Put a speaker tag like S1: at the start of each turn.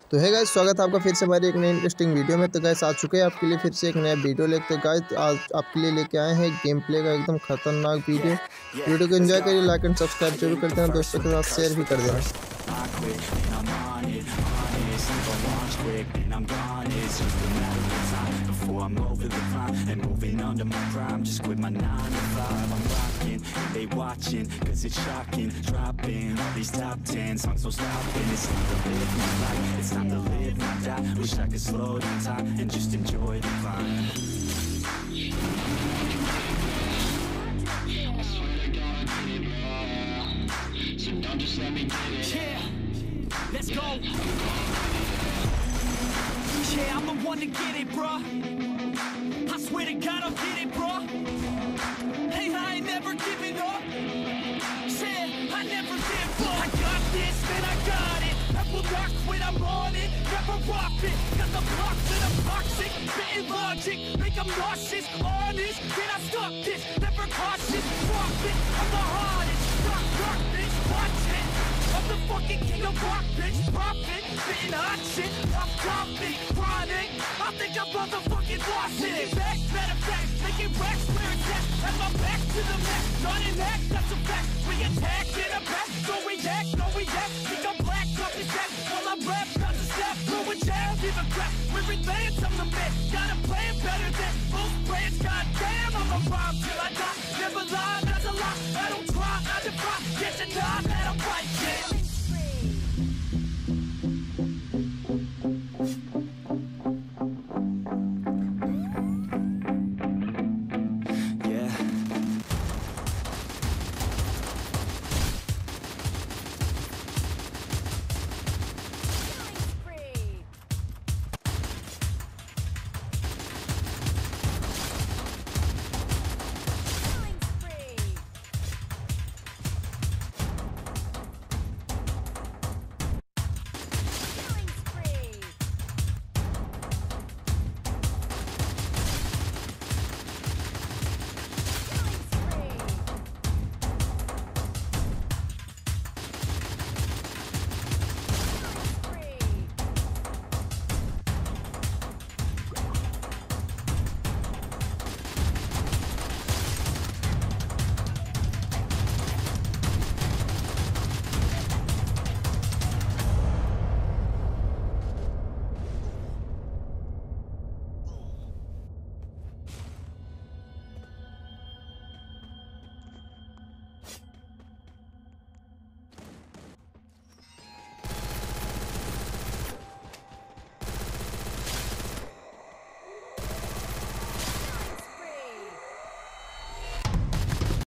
S1: तो है गाइस, स्वागत है आपका फिर से हमारी एक नई इंटरेस्टिंग वीडियो में। तो गाइस आ चुके हैं आपके लिए फिर से एक नया वीडियो लेके। गाइस आज आपके लिए लेके आए हैं गेम प्ले का एकदम खतरनाक वीडियो को एंजॉय करिए, लाइक एंड सब्सक्राइब जरूर कर देना, दोस्तों के साथ शेयर भी कर देना।
S2: I'm over the climb and moving under my prime. Just quit my 9 to 5. I'm rocking, they watching, cause it's shocking. Dropping all these top 10 songs, so stopping. It's time to live my life, it's time to live my die. Wish I could slow down time and just enjoy the climb. So don't just let me get it. Yeah, let's go. Yeah, I'm the one to get it, bruh. I swear to God I'll get it, bruh. Hey, I ain't never giving up. Said I never give up. I got this, man, I got it. I will not quit, I'm on it. Never rock it. Got the blocks and I'm toxic. Spitting logic, make them nauseous. Honest, can I stop this? Never cautious, rock it. I'm the hardest. Rock, bitch, watch it. I'm the fucking king of rock, bitch. Profit, spitting hot shit. I'm topic, chronic. I think I'm motherfucking lost it. Back, matter of fact, making racks where it's at. Have my back to the max. Not an act, that's a fact. We attack in a back, so we act, no we act. Think I'm black, up his back. While I rap, not to step. Blue and jab, give a crap. We're advanced, I'm the man.